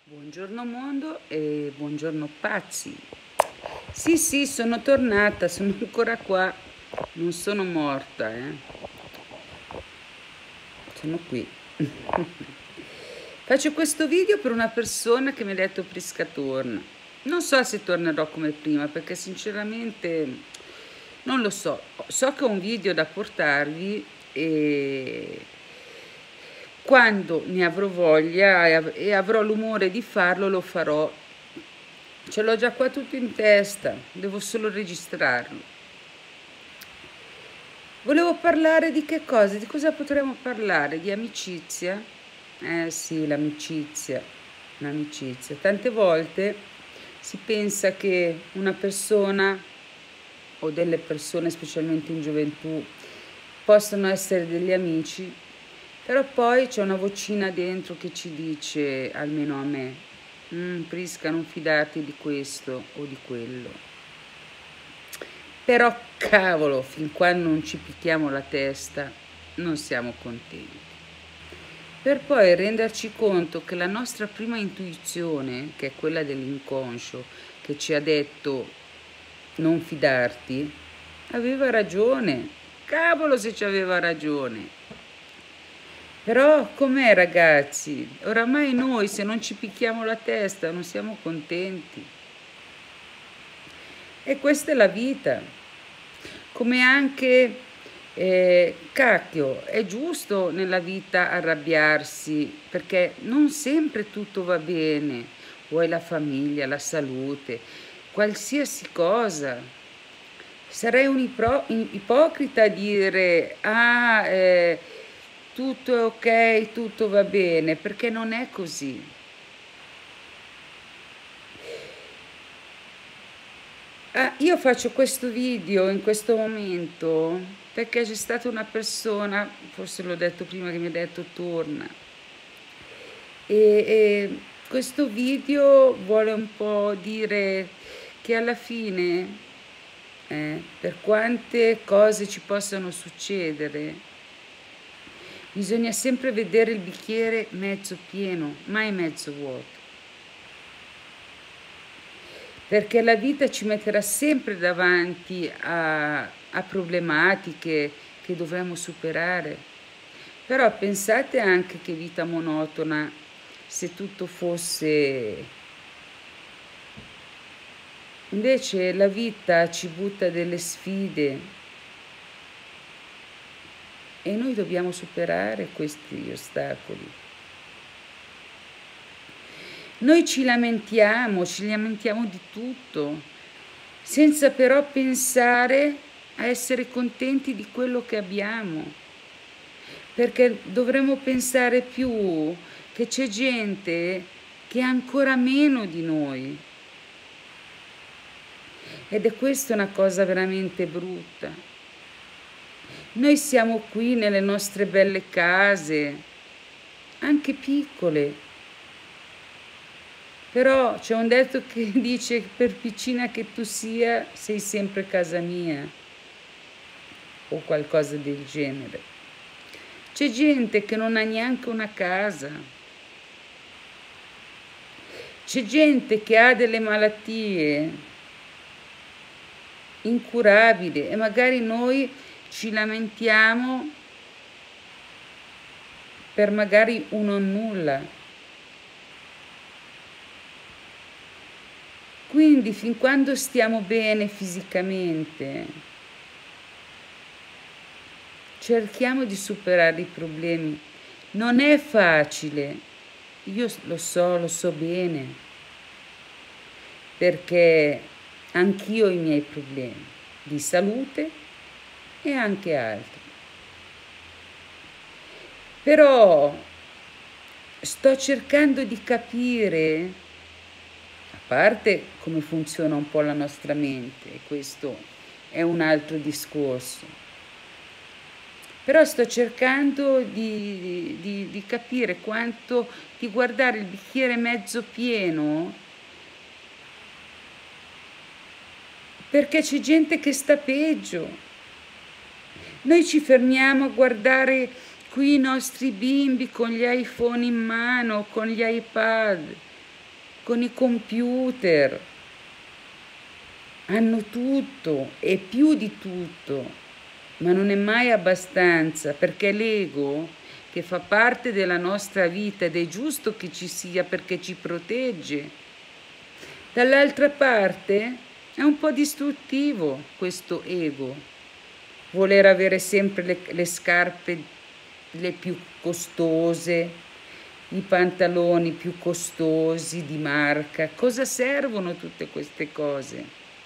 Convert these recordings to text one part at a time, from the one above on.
Buongiorno mondo e buongiorno pazzi. Sì, sono tornata, sono ancora qua, non sono morta, sono qui. Faccio questo video per una persona che mi ha detto Prisca torna. Non so se tornerò come prima perché sinceramente non lo so. So che ho un video da portarvi e quando ne avrò voglia e avrò l'umore di farlo, lo farò. Ce l'ho già qua tutto in testa, devo solo registrarlo. Volevo parlare di che cosa? Di cosa potremmo parlare? Di amicizia? Sì, l'amicizia. L'amicizia. Tante volte si pensa che una persona o delle persone, specialmente in gioventù, possano essere degli amici, però poi c'è una vocina dentro che ci dice, almeno a me, Prisca, non fidarti di questo o di quello. Però cavolo, fin quando non ci picchiamo la testa, non siamo contenti. Per poi renderci conto che la nostra prima intuizione, che è quella dell'inconscio, che ci ha detto non fidarti, aveva ragione. Cavolo se ci aveva ragione. Però com'è ragazzi? Oramai noi se non ci picchiamo la testa non siamo contenti. E questa è la vita. Come anche, cacchio, è giusto nella vita arrabbiarsi perché non sempre tutto va bene. Vuoi la famiglia, la salute, qualsiasi cosa. Sarei un ipocrita a dire tutto è ok, tutto va bene, perché non è così. Io faccio questo video in questo momento perché c'è stata una persona, forse l'ho detto prima, che mi ha detto torna. E questo video vuole un po' dire che alla fine, per quante cose ci possano succedere, bisogna sempre vedere il bicchiere mezzo pieno, mai mezzo vuoto. Perché la vita ci metterà sempre davanti a problematiche che dovremo superare. Però pensate anche che vita monotona se tutto fosse. Invece la vita ci butta delle sfide e noi dobbiamo superare questi ostacoli. Noi ci lamentiamo di tutto, senza però pensare a essere contenti di quello che abbiamo, perché dovremmo pensare più che c'è gente che ha ancora meno di noi. Ed è questa una cosa veramente brutta. Noi siamo qui nelle nostre belle case, anche piccole, però c'è un detto che dice che per piccina che tu sia, sei sempre casa mia, o qualcosa del genere. C'è gente che non ha neanche una casa. C'è gente che ha delle malattie incurabili e magari noi ci lamentiamo per magari uno o nulla. Quindi fin quando stiamo bene fisicamente, cerchiamo di superare i problemi. Non è facile, io lo so bene, perché anch'io ho i miei problemi di salute e anche altri. Però sto cercando di capire, a parte come funziona un po' la nostra mente, e questo è un altro discorso, però sto cercando di capire quanto, di guardare il bicchiere mezzo pieno, perché c'è gente che sta peggio. Noi ci fermiamo a guardare qui i nostri bimbi con gli iPhone in mano, con gli iPad, con i computer, hanno tutto e più di tutto, ma non è mai abbastanza, perché l'ego, che fa parte della nostra vita ed è giusto che ci sia perché ci protegge, dall'altra parte è un po' distruttivo questo ego, voler avere sempre le scarpe le più costose, i pantaloni più costosi di marca. Cosa servono tutte queste cose?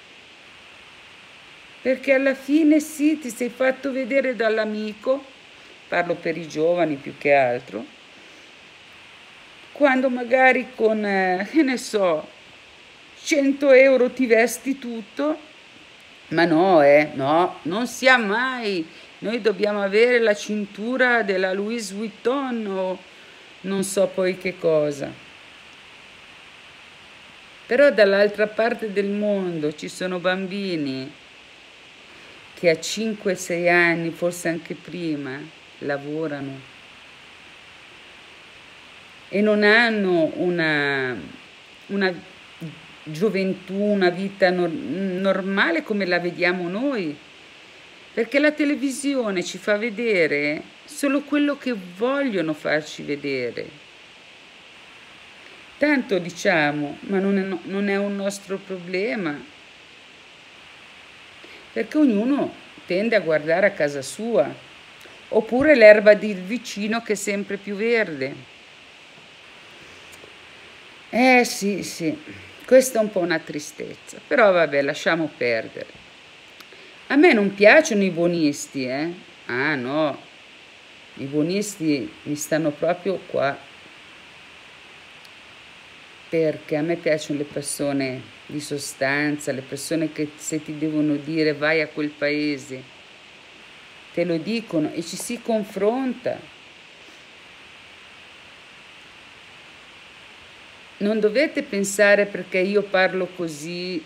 Perché alla fine sì, ti sei fatto vedere dall'amico, parlo per i giovani più che altro, quando magari con, che ne so, 100 euro ti vesti tutto, ma no, no, non sia mai. Noi dobbiamo avere la cintura della Louis Vuitton o non so poi che cosa. Però dall'altra parte del mondo ci sono bambini che a 5-6 anni, forse anche prima, lavorano e non hanno una gioventù, una vita normale come la vediamo noi, perché la televisione ci fa vedere solo quello che vogliono farci vedere. Tanto diciamo, ma non è un nostro problema, perché ognuno tende a guardare a casa sua, oppure l'erba del vicino che è sempre più verde. Sì, sì, questa è un po' una tristezza, però vabbè, lasciamo perdere. A me non piacciono i buonisti, Ah no, i buonisti mi stanno proprio qua, perché a me piacciono le persone di sostanza, le persone che se ti devono dire vai a quel paese, te lo dicono e ci si confronta. Non dovete pensare perché io parlo così,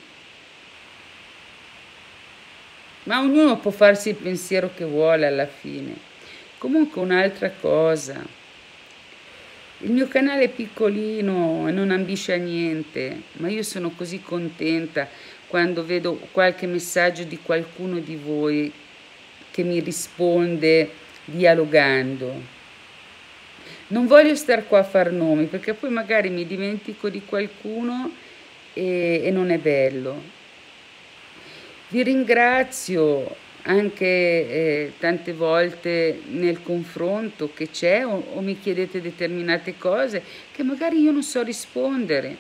ma ognuno può farsi il pensiero che vuole alla fine. Comunque un'altra cosa, il mio canale è piccolino e non ambisce a niente, ma io sono così contenta quando vedo qualche messaggio di qualcuno di voi che mi risponde dialogando. Non voglio star qua a far nomi perché poi magari mi dimentico di qualcuno e non è bello. Vi ringrazio anche tante volte nel confronto che c'è o mi chiedete determinate cose che magari io non so rispondere.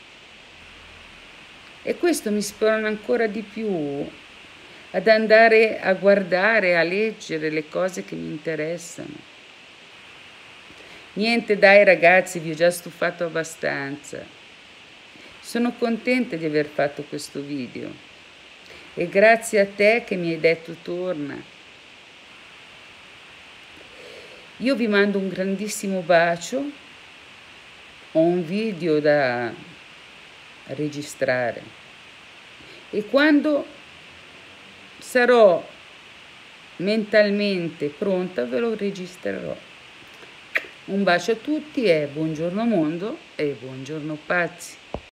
E questo mi sprona ancora di più ad andare a guardare, a leggere le cose che mi interessano. Niente dai ragazzi, vi ho già stufato abbastanza. Sono contenta di aver fatto questo video e grazie a te che mi hai detto torna. Io vi mando un grandissimo bacio, ho un video da registrare e quando sarò mentalmente pronta ve lo registrerò. Un bacio a tutti e buongiorno mondo e buongiorno pazzi.